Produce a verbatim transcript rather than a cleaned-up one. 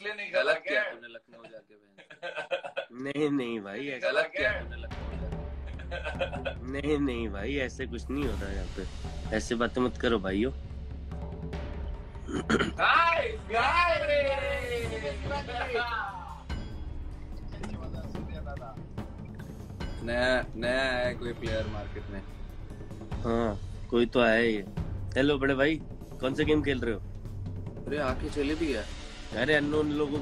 इसलिए नहीं गलत गलत किया तूने लखनऊ जाके बहन। नहीं नहीं भाई ऐसा गलत किया तूने लखनऊ जाके। नहीं नहीं भाई ऐसे कुछ नहीं होता यहाँ पे, ऐसे बातें मत करो भाइयों। गाइस गाइस नया नया है कोई प्लेयर मार्केट में। हाँ कोई तो आया ही है। हेलो बड़े भाई, कौन सा गेम खेल रहे हो? अरे आके चले भी गया। अरे अननोन लोगों